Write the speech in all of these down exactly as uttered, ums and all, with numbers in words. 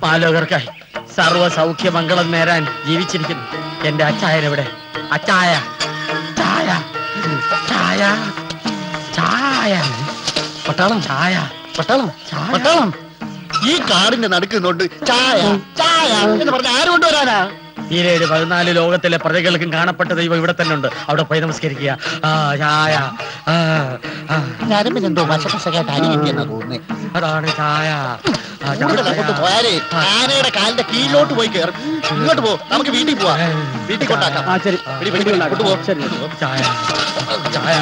ആലോകർക്കായി സർവ സൗഖ്യമംഗളം നേരാൻ ജീവിച്ചിരിക്കുന്നു. എന്റെ അച്ചായനെവിടെ? അച്ചായ, ചായ, ചായ, ചായ, പട്ടാളം, ചായ, പട്ടാളം, പട്ടാളം. ഈ കാടിന്റെ നടുക്കുന്നുണ്ട് ചായ ചായ എന്ന് പറഞ്ഞ ആര് കൊണ്ടുവരാനാ? ഈരേഴ് പതിനാല് ലോകത്തിലെ പ്രജകൾക്കും കാണപ്പെട്ട ദൈവം ഇവിടെ തന്നെ ഉണ്ട്. അവിടെ പോയി നമസ്കരിക്കുക. ആ ചായ, ഞരമ്പിനെന്തോ വശപശകായിട്ട് അടി കിട്ടിയെന്നാ തോന്നുന്നേ. അതാണ് ചായ. അങ്ങോട്ട് പോയാലേ ആനയുടെ കാലിന്റെ കീഴിലോട്ട് പോയി കയറും. ഇങ്ങോട്ട് പോ, നമുക്ക് വീട്ടിൽ പോവാ. വീട്ടിൽ കൊണ്ടാക്കാം. കൊണ്ടുപോ. ചായ, ചായ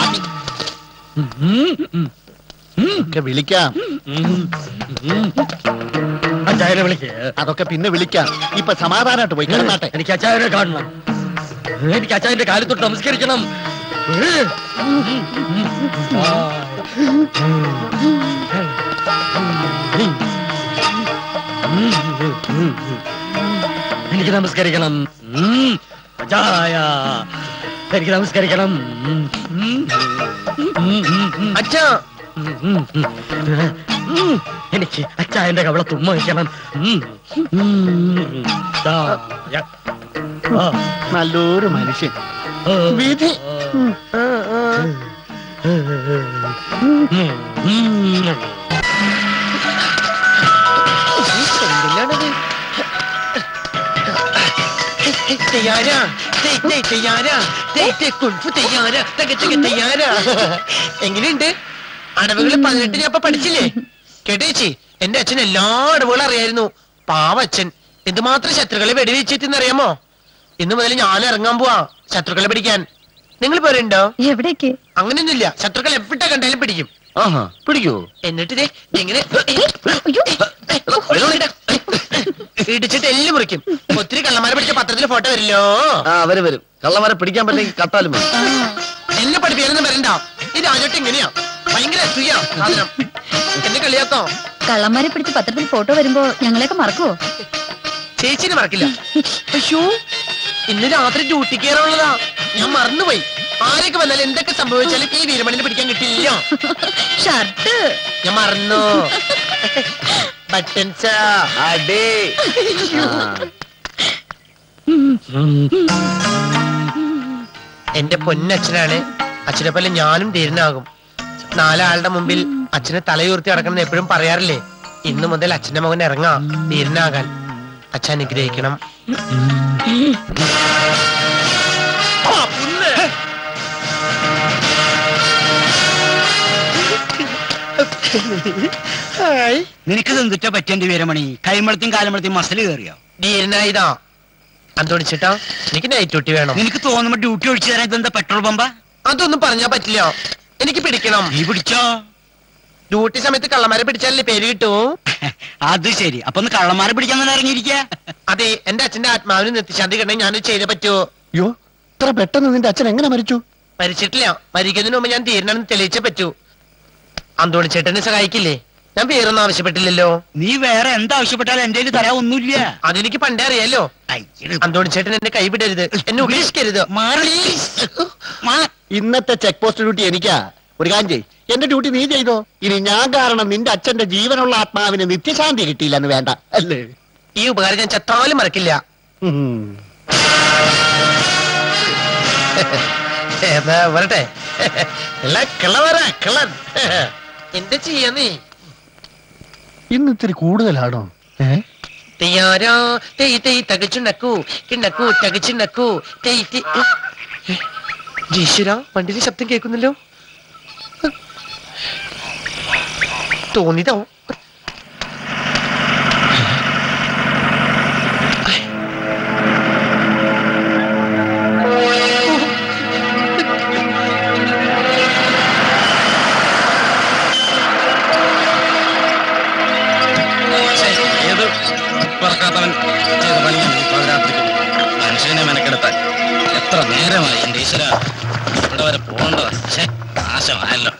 ഒക്കെ വിളിക്കാം. അച്ചായനെ വിളിക്ക്. അതൊക്കെ പിന്നെ വിളിക്കാം. ഇപ്പൊ സമാധാനമായിട്ട് പോയി കിടന്നാട്ടെ. എനിക്ക് അച്ചായനെ കാണണം. എനിക്ക് അച്ചായന്റെ കാലത്തൊട്ട് നമസ്കരിക്കണം. എനിക്ക് നമസ്കരിക്കണം. ചായ, എനിക്ക് നമസ്കരിക്കണം. അച്ഛാ, എനിക്ക് അച്ചായന്റെ കവളത്ത് ഉമ്മ വയ്ക്കണം. നല്ലൊരു മനുഷ്യൻ. വിധി. എങ്ങനെയുണ്ട് അടവുകൾ? പതിനെട്ട് ഞാൻ ഇപ്പൊ പഠിച്ചില്ലേ? കേട്ടേച്ചി, എന്റെ അച്ഛൻ എല്ലാ അടവുകളും അറിയായിരുന്നു. പാവച്ഛൻ എന്തുമാത്രം ശത്രുക്കളെ വെടിവെച്ചെത്തിന്നറിയാമോ? ഇന്നു മുതൽ ഞാൻ ഇറങ്ങാൻ പോവാ ശത്രുക്കളെ പിടിക്കാൻ. നിങ്ങൾ പോരുണ്ടോ? എവിടേക്ക്? അങ്ങനെയൊന്നുമില്ല, ശത്രുക്കൾ എവിടെ കണ്ടാലും പിടിക്കും. ആഹാ, പിടിക്കൂ. എന്നിട്ട് എങ്ങനെ ഇടിച്ചിട്ട് എല്ലാം മുറിക്കും. ഒത്തിരി കള്ളന്മാരെ പിടിച്ച പത്രത്തിൽ ഫോട്ടോ വരില്ലോ. ആ വരും വരും. കള്ളന്മാരെ പിടിക്കാൻ പറ്റില്ലെങ്കിൽ കട്ടാലും എന്നെ പഠിപ്പിക്കാനൊന്നും വരണ്ട. ഈ രാജോട്ട് ഇങ്ങനെയാ, ഭയങ്കര അസൂയ സാധനം. എന്നെ കളിയാക്കോ? കള്ളന്മാരെ പിടിച്ച് പത്രത്തിൽ ഫോട്ടോ വരുമ്പോ ഞങ്ങളെയൊക്കെ മറക്കുവോ? ചേച്ചിനെ മറക്കില്ല. അയ്യോ, ഇന്ന് രാത്രി ഡ്യൂട്ടി കയറാനുള്ളതാ. ഞാൻ മറന്നുപോയി. ആരൊക്കെ വന്നാലും എന്തൊക്കെ സംഭവിച്ചാലും ഈ വീരമണിനെ പിടിക്കാൻ കിട്ടില്ല. ഷർട്ട് ഞാൻ മറന്നു. ബട്ടൻസാ അടേ. എന്റെ പൊന്നച്ഛനാണ്. അച്ഛനെ പോലെ ഞാനും ധീരനാകും. നാലാളുടെ മുമ്പിൽ അച്ഛനെ തലയുയർത്തി നടക്കണം എപ്പോഴും പറയാറില്ലേ? ഇന്നു മുതൽ അച്ഛന്റെ മകൻ ഇറങ്ങാ ധീരനാകാൻ. അച്ഛൻ അനുഗ്രഹിക്കണം. നിനക്ക് എന്തിട്ടാ പറ്റേണ്ടി വീരമണി? കൈമളത്തും കാലമളത്തും മസല് കയറിയോ? ധീരനായതാ അന്തോണിച്ചിട്ടാ. എനിക്ക് നൈറ്റ് ഡ്യൂട്ടി വേണം. നിനക്ക് തോന്നുമ്പോ ഡ്യൂട്ടി ഒഴിച്ചു തരാൻ ഇതെന്താ പെട്രോൾ പമ്പാ? അതൊന്നും പറഞ്ഞാ പറ്റില്ല. എനിക്ക് പിടിക്കണം. നീ പിടിച്ചോ? ഡ്യൂട്ടി സമയത്ത് കള്ളന്മാരെ പിടിച്ചാലല്ലേ പേര് കിട്ടൂ. അത് ശരി. അപ്പൊ ഒന്ന് കള്ളന്മാരെ പിടിക്കാൻ തന്നെ ഇറങ്ങിയിരിക്ക? അതെ, എന്റെ അച്ഛന്റെ ആത്മാവിന് നിർത്തിശാന്തി കിട്ടണമെങ്കിൽ ഞാൻ ചെയ്തേ പറ്റൂ. അയ്യോ, ഇത്ര പെട്ടെന്ന് നിന്റെ അച്ഛൻ എങ്ങനെ മരിച്ചു? മരിച്ചിട്ടില്ല. മരിക്കുന്നതിന് മുമ്പ് ഞാൻ ധീരനാണെന്ന് തെളിയിച്ചേ പറ്റൂ. അന്തോണി ചേട്ടനെ സഹായിക്കില്ലേ? ഞാൻ പേരൊന്നും ആവശ്യപ്പെട്ടില്ലല്ലോ. നീ വേറെ എന്താവശ്യപ്പെട്ടാലും എന്റെ കയ്യിൽ തരാ ഒന്നുമില്ല. അതെനിക്ക് പണ്ടേ അറിയാലോ. അന്തോണി ചേട്ടൻ എന്നെ കൈവിടരുത്, എന്നെ ഉപേക്ഷിക്കരുത്. ഇന്നത്തെ ചെക്ക് പോസ്റ്റ് ഡ്യൂട്ടി എനിക്കാ. ഒരു കാര്യം ചെയ്, എന്റെ ഡ്യൂട്ടി നീ ചെയ്തോ. ഇനി ഞാൻ കാരണം നിന്റെ അച്ഛന്റെ ജീവനുള്ള ആത്മാവിന് നിത്യശാന്തി കിട്ടിയില്ലെന്ന് വേണ്ട അല്ലേ? ഈ ഉപകാരം ഞാൻ ചത്താലും മറക്കില്ല. വരട്ടെ. എന്താ ചെയ്യാ നീ? ഇന്ന് ഇത്തിരി കൂടുതലാണോ? തയ്യാറാ തെയ് തെയ് തകച്ചുണ്ടക്കൂ കിണ്ണക്കൂ തകച്ചുണ്ടക്കൂ തെയ് തെയ്. ജീശ്വരാ, വണ്ടിയുടെ ശബ്ദം കേൾക്കുന്നല്ലോ. തോന്നിയതോ? മനുഷ്യനെ മെനക്കെടുത്താൻ എത്ര നേരമായി എന്റെ ഈശ്വര. ഇവിടെ വരെ പോകേണ്ടതാ. നാശമായല്ലോ.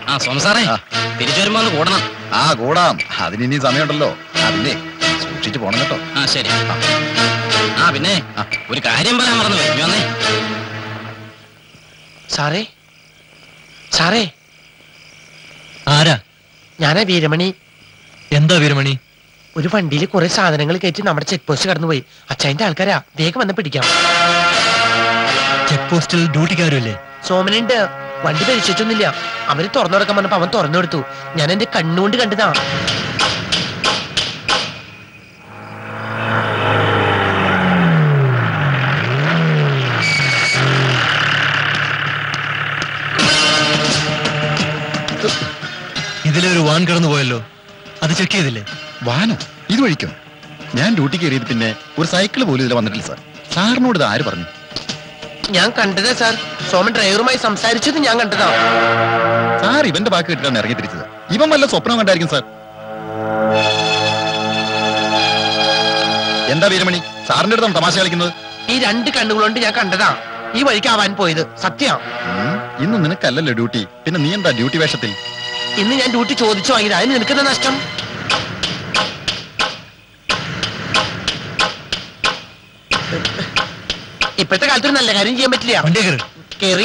ആ സോമ സാറേ തിരിച്ചു വരുമ്പോ ഒന്ന് കൂടണം. ആ കൂടാം, അതിനി സമയമുണ്ടല്ലോ. അതിനെ സൂക്ഷിച്ചു പോണം കേട്ടോ. ആ ശരി. ആ പിന്നെ ഒരു കാര്യം പറയാൻ മറന്നു പോയി. വന്നേ സാറേ സാറേ. ആരാ? ഞാനാ വീരമണി. എന്താ വീരമണി? ഒരു വണ്ടിയിൽ കുറെ സാധനങ്ങൾ കയറ്റി നമ്മുടെ ചെക്ക് പോസ്റ്റ് കടന്നുപോയി. അച്ഛൻ്റെ ആൾക്കാരാ, വേഗം വന്ന് പിടിക്കാം. ചെക്ക് പോസ്റ്റിൽ ഡ്യൂട്ടിക്കാരുമല്ലേ? സോമനുണ്ട്. വണ്ടി പരിശോധിച്ചൊന്നുമില്ല. അവര് തുറന്നു കൊടുക്കാൻ പറഞ്ഞപ്പോ അവൻ തുറന്നു കൊടുത്തു. ഞാൻ എന്റെ കണ്ണുകൊണ്ട് കണ്ടതാ. ഇതിലൊരു വാൻ കടന്നു പോയല്ലോ, അത് ചെക്ക് ചെയ്തില്ലേ? വാനോ? ഇത് വഴിക്കോ? ഞാൻ ഡ്യൂട്ടി കയറിയത് പിന്നെ ഒരു സൈക്കിൾ പോലും ഇതിൽ വന്നിട്ടില്ല സാർ. സാറിനോട് ഇത് ആര് പറഞ്ഞു? ഞാൻ കണ്ടതാ സാർ. സോമൻ ഡ്രൈവറുമായി സംസാരിച്ചത് ഞാൻ കണ്ടതാ. സാർ ഇവന്റെ ബാക്കി കിട്ടാണ് ഇറങ്ങി തിരിച്ചത്. ഇവൻ വല്ല സ്വപ്നം കണ്ടായിരിക്കും സാർ. എന്താ വീരമണി സാറിന്റെ അടുത്താണ് തമാശ കളിക്കുന്നത്? ഈ രണ്ട് കണ്ണുകളുകൊണ്ട് ഞാൻ കണ്ടതാ ഈ വഴിക്കാവാൻ പോയത്. സത്യം. ഇന്ന് നിനക്കല്ലല്ലോ ഡ്യൂട്ടി, പിന്നെ നീ എന്താ ഡ്യൂട്ടി വേഷത്തിൽ? ഇന്ന് ഞാൻ ഡ്യൂട്ടി ചോദിച്ചു വാങ്ങിയത്. അതിന് നിനക്കെന്താ നഷ്ടം? ഇപ്പോഴത്തെ കാലത്തൊരു നല്ല കാര്യം ചെയ്യാൻ പറ്റില്ല. കേറി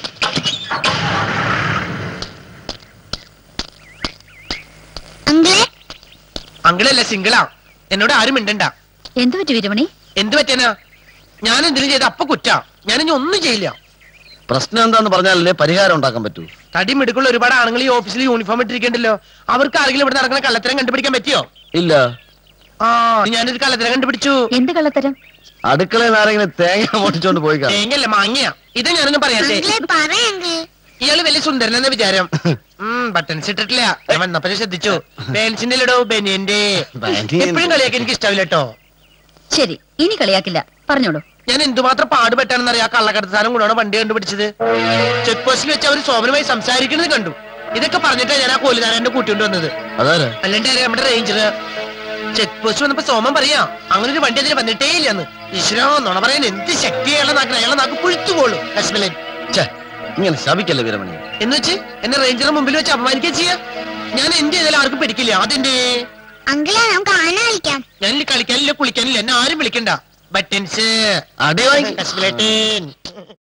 അങ്കിളല്ല സിംഗിളാ. എന്നോട് ആരും മിണ്ടണ്ട. എന്തു പറ്റി വീരമണി? എന്ത് പറ്റാനാ? ഞാൻ എന്തിനും ചെയ്ത അപ്പൊ കുറ്റാ. ഞാനിനി ഒന്നും ചെയ്യില്ല. പ്രശ്നം എന്താന്ന് പറഞ്ഞാലല്ലേ പരിഹാരം ഉണ്ടാക്കാൻ പറ്റൂ. തടി മിടുക്കുള്ള ഒരുപാട് ആണുങ്ങൾ ഈ ഓഫീസിൽ യൂണിഫോം ഇട്ടിരിക്കണ്ടല്ലോ. അവർക്ക് ആരെങ്കിലും ഇവിടെ നടക്കുന്ന കള്ളത്തരം കണ്ടുപിടിക്കാൻ പറ്റിയോ? ഇല്ല. ആ ഞാനൊരു കള്ളത്തരം കണ്ടുപിടിച്ചു. എന്ത് കള്ളത്തരം? അടുക്കളയിൽ ആരെങ്കിലും തേങ്ങ പൊട്ടിച്ചോണ്ട് പോയി. തേങ്ങല്ല മാങ്ങയാ. ഇതാ ഞാനൊന്നും പറയാത്തെ. ഇയാള് വലിയ സുന്ദരനെന്ന വിചാരം. ഉം ബട്ടൺസ് ഇട്ടിട്ടില്ല. ഞാൻ വന്നപ്പോ ശ്രദ്ധിച്ചു. ബെൻസിന്റെ ഇടോ ബെനിയന്റെ. എപ്പോഴും കളിയാക്കി എനിക്ക് ഇഷ്ടാവില്ല കേട്ടോ. ശരി, ഇനി കളിയാക്കില്ല, പറഞ്ഞോളൂ. ഞാൻ എന്തുമാത്രം പാടുപെട്ടാണെന്നറിയാം കള്ളക്കടത്ത് സാധനം കൊണ്ടാണ് വണ്ടി കണ്ടുപിടിച്ചത്. ചെക്ക് പോസ്റ്റിൽ വെച്ച് അവർ സോമനുമായി സംസാരിക്കുന്നത് കണ്ടു. ഇതൊക്കെ പറഞ്ഞിട്ടാണ് ഞാൻ ആ കോലുകാരന്റെ കൂട്ടിക്കൊണ്ട് വന്നത്. അല്ലാണ്ട് നമ്മുടെ റേഞ്ചർ. ചെക്ക് പോസ്റ്റ് വന്നപ്പോ സോമൻ പറയാ അങ്ങനെ ഒരു വണ്ടി അതിന് വന്നിട്ടേ ഇല്ലെന്ന്. ഈശ്വരോ നുണ പറയാൻ എന്ത് ശക്തിയുള്ള നാക്ക്. അയാളെ നാക്ക് പുഴുത്തുപോളൂ. ഇങ്ങനെ ശപിക്കല്ലേ വീരമണി. എന്ന് വെച്ച് എന്നെ റേഞ്ചറിന് മുമ്പിൽ വെച്ച് അപമാനിക്കുകയും ചെയ്യാം. ഞാൻ എന്ത് ചെയ്താലും ആർക്കും പിടിക്കില്ല. അതെന്റെ ഞാൻ കളിക്കാനില്ല കുളിക്കാനില്ല. എന്നെ ആരും വിളിക്കണ്ട. ബട്ടൻസ് അടി വാങ്ങി.